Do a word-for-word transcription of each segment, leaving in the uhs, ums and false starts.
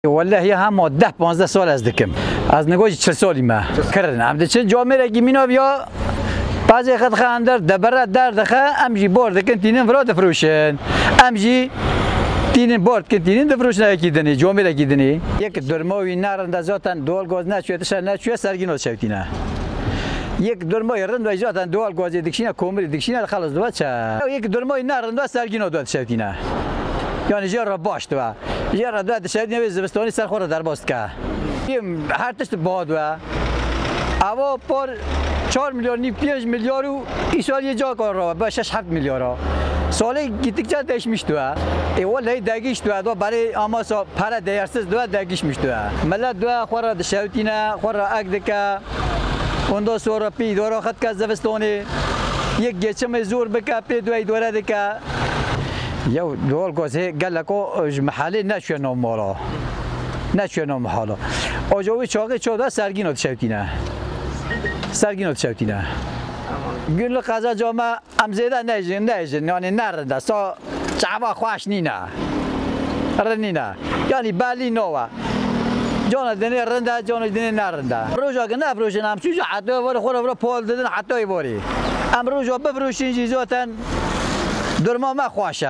والله هم ده پانزده سال از دکم از نگاه چه سالی ما کردن هم چه جامعه کی مینا بیا بعضی خد خاندر دبره در دخه امجی بارد کن تینن فراد فروشن امجی تینن بارد کن تینن دفروشن کی دنی جامعه کی دنی یک درماوی نارنده زاتن دول گاز نشویه تش نشویه سرگینات شوتینه یک درمای رند و زاتن دول گاز دکشینه کومری دکشینه خلاص دو چه یک درمای نارنده سرگینات داد شوتینه یعنی جرا باش تو جرا داد شاید نوی زمستانی سر خورده در باست که هر تشت باد و اوا پر چهار میلیارد نیم پنج میلیارد و این سال یه جا کار را با شش هفت میلیارد سالی گیتیک چه دش میشتو ای ولی دگیش تو دو برای آماسا پر دیارسز دو دگیش میشتو ملت دو خورده شوتینه خورده اگدکه اوندا سورا پی دورا خط که زمستانی یک گچم زور بکه پی دوی دوره دکه یو دول گازه گلکو محله نشوی نام مالا نشوی نام حالا آجوی چاقی چودا سرگینات شوتینه سرگینات شوتینه گل قضا جامع امزیده نیجن نیجن یعنی نرنده سا چعوا خواش نینه رنینه یعنی بالی نوه جان دنی رنده جان دنی نرنده روزا که نفروشن هم چیزا حتی ولی خورا برا پول دادن حتی باری ام روزا بفروشین چیزاتن درما ما خوشه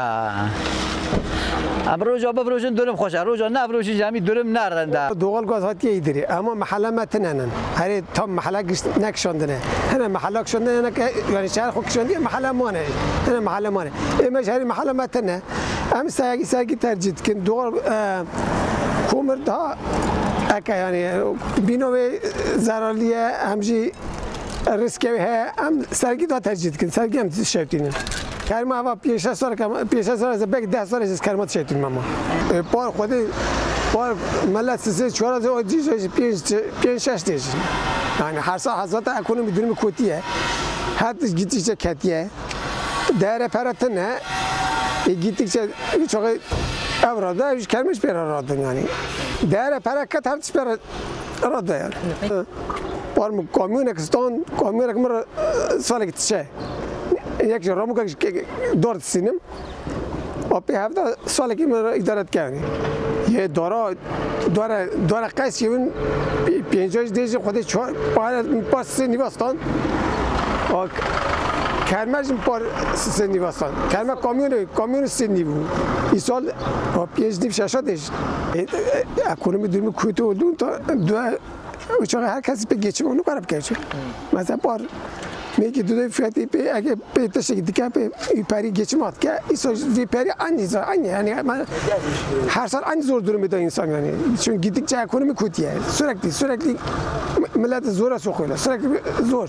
ام روزا بفروشن درم خوشه روزا نفروشین جمی درم نرنده دوغل گاز هاتی ایدری اما محله ما تننن هری تا محله نکشاندنه هنه محله کشاندنه که یعنی شهر خود کشاندی محله مانه هنه محله مانه اما شهری محله ما تنه ام سعی سعی ترجیح کن دوغل کومر دا اکه یعنی بینوی زرالیه همچی ریسکی ه ام سرگی دا ترجیح کن سرگی هم شوتینه کریم آوا پیش از سال کم پیش از سال از بیک ده سال از کریمات شدیم ماما. پار خودی پار ملت سه چهار از دیجی پیش پیش شش دیجی. یعنی هر سال هزار تا اکنون میدونیم کوتیه. حتی گیتی چه کتیه. داره پرتنه. گیتی چه چه اوراده ایش کریمش پر اوراده یعنی. داره پرکت هرچی پر اوراده یعنی. پار کامیون اکستان کامیون اکمر سال کتیه. یک جرامو که دارت سینم آپی هفته سالی که من ادارت کردم یه دارا داره داره قصی اون پنجاه دیجی خودش چهار پاس سنی باستان و کرمش پار سنی باستان کرم کامیون کامیون سنی بود این سال پنج نیم شش دیج اکنون دارم کوتاه دون تا دو چون هر کسی به گیچم اونو کارب کرده مثلا پار میگه دو فیاتی به اگه به تشکی دیگه به پری گچمات که ایسا وی پری آنیزا آنی یعنی من هر سال آنی زور دور میده انسان یعنی چون گیتیک چه اکنومی کوتیه سرکتی سرکتی ملت زور سوخوله سرکتی زور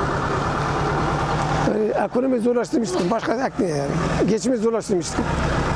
اکنومی زور است میشه باش خد اکنی یعنی گچمی زور است میشه